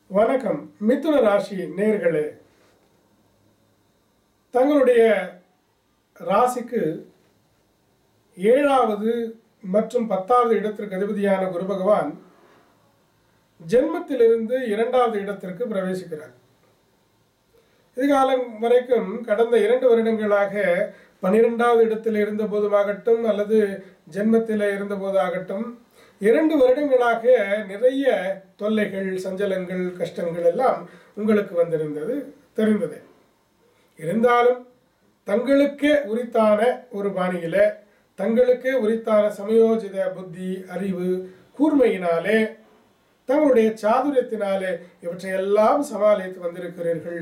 வணக்கம். மிதுன ராசி நேர்களே, தங்களுடைய ராசிக்கு 7வது மற்றும் 10வது இடத்திற்கு அதிபதியான குரு பகவான் ஜென்மத்திலிருந்து 2வது இடத்திற்கு பிரவேசிக்கிறார். இதுகாலம் வரைக்கும் கடந்த 2 வருடங்களாக 12வது இடத்தில் இருந்த போதுமாகட்டும் அல்லது ஜென்மத்தில் இருந்த போதாகட்டும் 2 வருடங்களாக நிறைய தொல்லைகள், சஞ்சலங்கள், கஷ்டங்கள் எல்லாம் உங்களுக்கு வந்திருந்தது தெரிந்தது. இருந்தாலும் தங்களுக்கே உரித்தான ஒரு பாணியில, தங்களுக்கே உரித்தான சமயோஜித புத்தி, அறிவு, கூர்மையினாலே, தங்களுடைய சாதுரியத்தினாலே இவற்றையெல்லாம் சமாளித்து வந்திருக்கிறீர்கள்.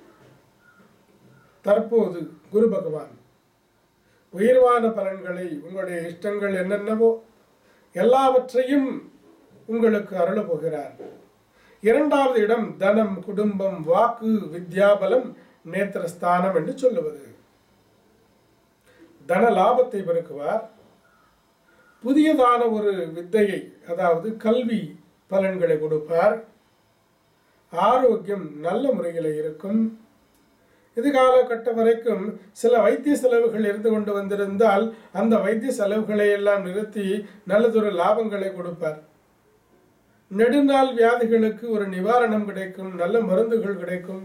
தற்போது குரு பகவான் உயர்வான பலன்களை, உங்களுடைய இஷ்டங்கள் என்னென்னவோ எல்லாவற்றையும் உங்களுக்கு அருள போகிறார். 2வது இடம் தனம், குடும்பம், வாக்கு, வித்யாபலம், நேத்திரஸ்தானம் என்று சொல்லுவது. தன லாபத்தை பெருக்குவார். புதியதான ஒரு வித்தையை, அதாவது கல்வி பலன்களை கொடுப்பார். ஆரோக்கியம் நல்ல முறையில் இருக்கும். இது காலகட்டம் வரைக்கும் சில வைத்திய செலவுகள் இருந்து கொண்டு வந்திருந்தால் அந்த வைத்திய செலவுகளை எல்லாம் நிறுத்தி நல்லதொரு லாபங்களை கொடுப்பார். நெடுநாள் வியாதிகளுக்கு ஒரு நிவாரணம் கிடைக்கும், நல்ல மருந்துகள் கிடைக்கும்.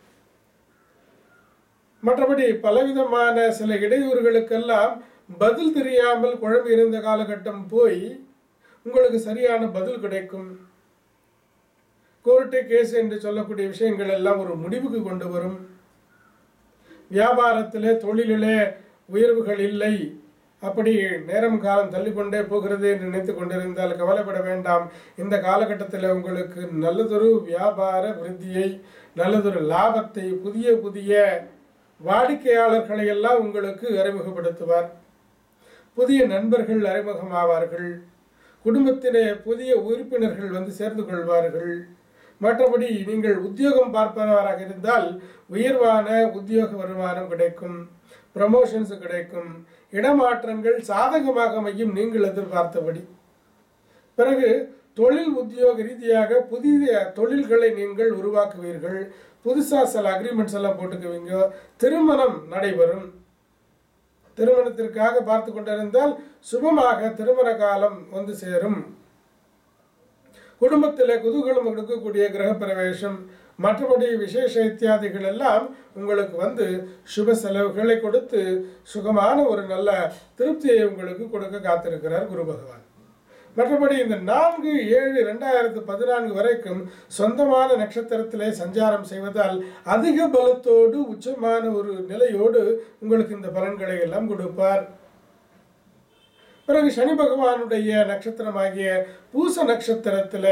மற்றபடி பலவிதமான சில இடையூறுகளுக்கெல்லாம் பதில் தெரியாமல் குழம்பு இருந்த காலகட்டம் போய் உங்களுக்கு சரியான பதில் கிடைக்கும். கோர்ட்டு கேஸ் என்று சொல்லக்கூடிய விஷயங்கள் எல்லாம் ஒரு முடிவுக்கு கொண்டு வரும். வியாபாரத்திலே, தொழிலிலே உயர்வுகள் இல்லை, அப்படி நேரம் காலம் தள்ளிக்கொண்டே போகிறது என்று நினைத்து கொண்டிருந்தால் கவலைப்பட வேண்டாம். இந்த காலகட்டத்தில் உங்களுக்கு நல்லதொரு வியாபார விருத்தியை, நல்லதொரு லாபத்தை, புதிய புதிய வாடிக்கையாளர்களை எல்லாம் உங்களுக்கு அறிமுகப்படுத்துவார். புதிய நண்பர்கள் அறிமுகமாவார்கள். குடும்பத்திலே புதிய உறுப்பினர்கள் வந்து சேர்ந்து கொள்வார்கள். மற்றபடி நீங்கள் உத்தியோகம் பார்ப்பவராக இருந்தால் உயர்வான உத்தியோக வருமானம் கிடைக்கும், ப்ரமோஷன்ஸ் கிடைக்கும், இடமாற்றங்கள் சாதகமாக அமையும் நீங்கள் எதிர்பார்த்தபடி. பிறகு தொழில் உத்தியோக ரீதியாக புதிய தொழில்களை நீங்கள் உருவாக்குவீர்கள். புதுசாக சில அக்ரிமெண்ட்ஸ் எல்லாம் போட்டுக்குவீங்க. திருமணம் நடைபெறும். திருமணத்திற்காக பார்த்து கொண்டிருந்தால் சுபமாக திருமண காலம் வந்து சேரும். குடும்பத்தில் குதூகலம் கொடுக்கக்கூடிய கிரகப்பிரவேசம், மற்றபடி விசேஷ இத்தியாதிகள் எல்லாம் உங்களுக்கு வந்து சுப செலவுகளை கொடுத்து சுகமான ஒரு நல்ல திருப்தியை உங்களுக்கு கொடுக்க காத்திருக்கிறார் குரு பகவான். மற்றபடி இந்த 4/7/2014 வரைக்கும் சொந்தமான நட்சத்திரத்திலே சஞ்சாரம் செய்வதால் அதிக பலத்தோடு உச்சமான ஒரு நிலையோடு உங்களுக்கு இந்த பலன்களை எல்லாம் கொடுப்பார். பிறகு சனி பகவானுடைய நட்சத்திரமாகிய பூச நட்சத்திரத்தில்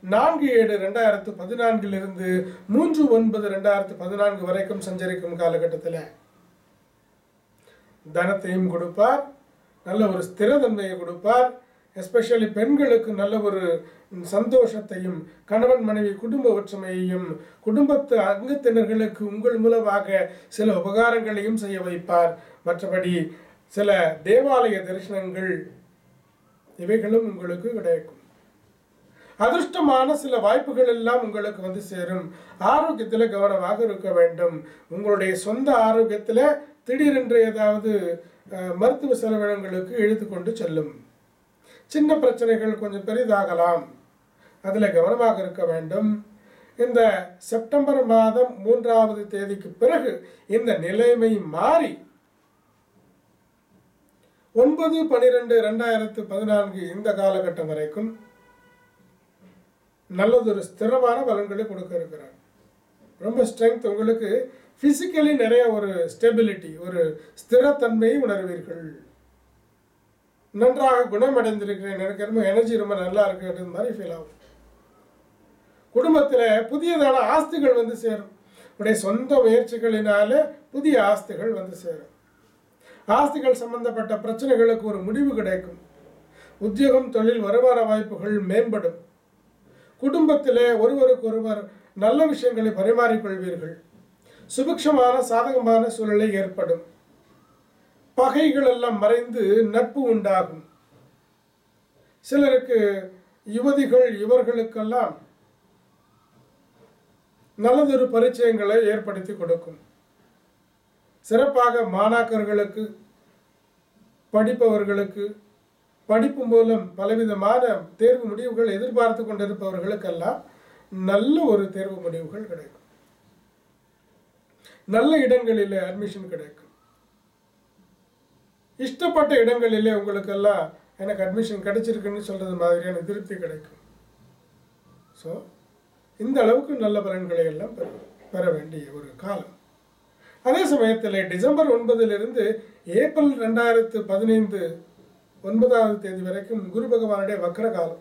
4/7/2014 3/9/2014 வரைக்கும் சஞ்சரிக்கும் காலகட்டத்தில் தனத்தையும் கொடுப்பார், நல்ல ஒரு ஸ்திரத்தன்மையை கொடுப்பார். எஸ்பெஷலி பெண்களுக்கு நல்ல ஒரு சந்தோஷத்தையும், கணவன் மனைவி குடும்ப ஒற்றுமையையும், குடும்பத்து அங்கத்தினர்களுக்கு உங்கள் மூலமாக சில உபகாரங்களையும் செய்ய வைப்பார். மற்றபடி சில தேவாலய தரிசனங்கள் இவைகளும் உங்களுக்கு கிடைக்கும். அதிர்ஷ்டமான சில வாய்ப்புகள் எல்லாம் உங்களுக்கு வந்து சேரும். ஆரோக்கியத்தில் கவனமாக இருக்க வேண்டும். உங்களுடைய சொந்த ஆரோக்கியத்தில் திடீரென்று ஏதாவது மருத்துவ செலவினங்களுக்கு இழுத்து கொண்டு செல்லும். சின்ன பிரச்சனைகள் கொஞ்சம் பெரிதாகலாம், அதில் கவனமாக இருக்க வேண்டும். இந்த செப்டம்பர் மாதம் 3வது தேதிக்கு பிறகு இந்த நிலைமை மாறி 9/12/2014 இந்த காலகட்டம் வரைக்கும் நல்லதொரு ஸ்திரமான பலன்களை கொடுக்க இருக்கிறார். ரொம்ப ஸ்ட்ரென்த், உங்களுக்கு பிசிக்கலி நிறைய ஒரு ஸ்டெபிலிட்டி, ஒரு ஸ்திரத்தன்மையை உணர்வீர்கள். நன்றாக குணமடைந்திருக்கிறேன், எனக்கு ரொம்ப எனர்ஜி ரொம்ப நல்லா இருக்கிறது மாதிரி ஃபீல் ஆகும். குடும்பத்தில் புதியதான ஆஸ்திகள் வந்து சேரும். உடைய சொந்த முயற்சிகளினால புதிய ஆஸ்திகள் வந்து சேரும். ஆஸ்திகள் சம்பந்தப்பட்ட பிரச்சனைகளுக்கு ஒரு முடிவு கிடைக்கும். உத்தியோகம், தொழில், வருமான வாய்ப்புகள் மேம்படும். குடும்பத்திலே ஒருவருக்கொருவர் நல்ல விஷயங்களை பரிமாறிக்கொள்வீர்கள். சுபிக்ஷமான சாதகமான சூழலை ஏற்படும். பகைகள் எல்லாம் மறைந்து நட்பு உண்டாகும். சிலருக்கு யுவதிகள் இவர்களுக்கெல்லாம் நல்லதொரு பரிச்சயங்களை ஏற்படுத்தி கொடுக்கும். சிறப்பாக மாணாக்கர்களுக்கு, படிப்பவர்களுக்கு, படிப்பு மூலம் பலவிதமான தேர்வு முடிவுகள் எதிர்பார்த்து கொண்டிருப்பவர்களுக்கெல்லாம் நல்ல ஒரு தேர்வு முடிவுகள் கிடைக்கும். நல்ல இடங்களிலே அட்மிஷன் கிடைக்கும். இஷ்டப்பட்ட இடங்களிலே உங்களுக்கெல்லாம் எனக்கு அட்மிஷன் கிடைச்சிருக்குன்னு சொல்கிறது மாதிரியான திருப்தி கிடைக்கும். ஸோ இந்த அளவுக்கு நல்ல பலன்களை எல்லாம் பெற வேண்டிய ஒரு காலம். அதே சமயத்தில் டிசம்பர் 9 ஏப்ரல் 2015 9ஆம் தேதி வரைக்கும் குரு பகவானுடைய வக்ர காலம்.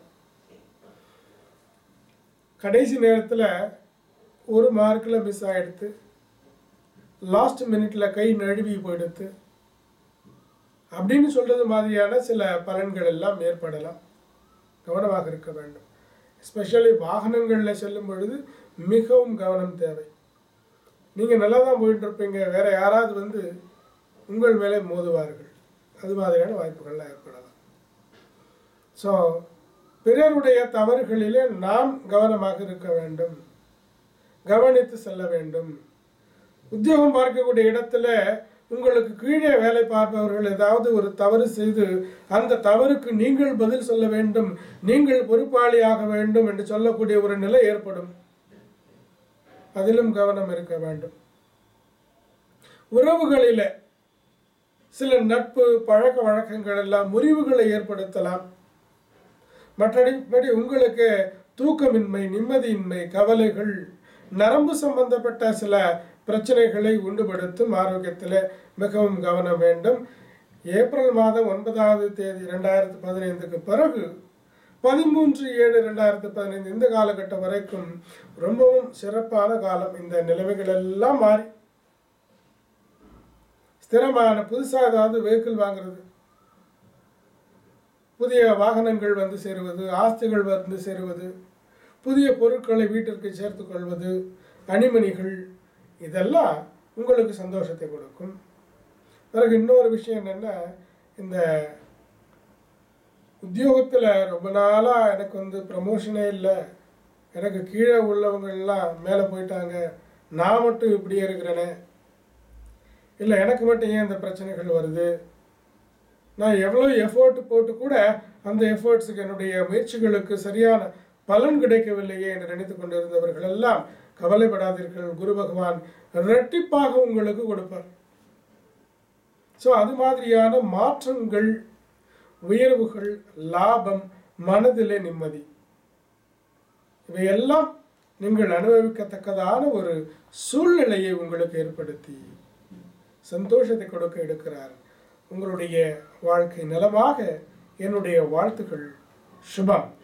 கடைசி நேரத்தில் ஒரு மார்க்கில் மிஸ் ஆகிடுத்து, லாஸ்ட் மினிட்ல கை நழுவி போயிடுத்து அப்படின்னு சொல்கிறது மாதிரியான சில பலன்கள் எல்லாம் ஏற்படலாம். கவனமாக இருக்க வேண்டும். எஸ்பெஷலி வாகனங்களில் செல்லும் பொழுது மிகவும் கவனம் தேவை. நீங்கள் நல்லா தான் போயிட்டு இருப்பீங்க, வேறு யாராவது உங்கள் மேலே மோதுவார்கள். அது மாதிரியான வாய்ப்புகள்லாம் ஏற்படலாம். ஸோ பிறருடைய தவறுகளிலே நாம் கவனமாக இருக்க வேண்டும், கவனித்து செல்ல வேண்டும். உத்தியோகம் பார்க்கக்கூடிய இடத்துல உங்களுக்கு கீழே வேலை பார்ப்பவர்கள் ஏதாவது ஒரு தவறு செய்து அந்த தவறுக்கு நீங்கள் பதில் சொல்ல வேண்டும், நீங்கள் பொறுப்பாளியாக வேண்டும் என்று சொல்லக்கூடிய ஒரு நிலை ஏற்படும். அதிலும் கவனம் இருக்க வேண்டும். உறவுகளில் சில நட்பு பழக்க வழக்கங்கள் எல்லாம் முறிவுகளை ஏற்படுத்தலாம். மற்றபடி உங்களுக்கு தூக்கமின்மை, நிம்மதியின்மை, கவலைகள், நரம்பு சம்பந்தப்பட்ட சில பிரச்சனைகளை உண்டுபடுத்தும். ஆரோக்கியத்தில் மிகவும் கவனம் வேண்டும். ஏப்ரல் மாதம் 9ஆம் தேதி 2015 பிறகு 13/7/2015 இந்த காலகட்டம் வரைக்கும் ரொம்பவும் சிறப்பான காலம். இந்த நிலைமைகள் எல்லாம் மாறி ஸ்திரமான புதுசாக ஏதாவது வெஹிக்கிள் வாங்குறது, புதிய வாகனங்கள் சேருவது, ஆஸ்திகள் சேருவது, புதிய பொருட்களை வீட்டிற்கு சேர்த்து கொள்வது, அணிமணிகள், இதெல்லாம் உங்களுக்கு சந்தோஷத்தை கொடுக்கும். பிறகு இன்னொரு விஷயம் என்னென்னா, இந்த உத்தியோகத்தில் ரொம்ப நாளாக எனக்கு ப்ரமோஷனே இல்லை, எனக்கு கீழே உள்ளவங்கள்லாம் மேலே போயிட்டாங்க, நான் மட்டும் இப்படியே இருக்கிறேனே, இல்லை எனக்கு மட்டும் ஏன் இந்த பிரச்சனைகள் வருது, நான் எவ்வளோ எஃபோர்ட் போட்டு கூட அந்த எஃபோர்ட்ஸுக்கு என்னுடைய முயற்சிகளுக்கு சரியான பலன் கிடைக்கவில்லையே என்று நினைத்து கொண்டிருந்தவர்கள் எல்லாம் கவலைப்படாதீர்கள். குரு பகவான் இரட்டிப்பாக உங்களுக்கு கொடுப்பார். ஸோ அது மாதிரியான மாற்றங்கள், உயர்வுகள், லாபம், மனதிலே நிம்மதி, இவையெல்லாம் நீங்கள் அனுபவிக்கத்தக்கதான ஒரு சூழ்நிலையை உங்களுக்கு ஏற்படுத்தி சந்தோஷத்தை கொடுக்க எடுக்கிறார். உங்களுடைய வாழ்க்கை நலமாக என்னுடைய வாழ்த்துக்கள். சுபம்.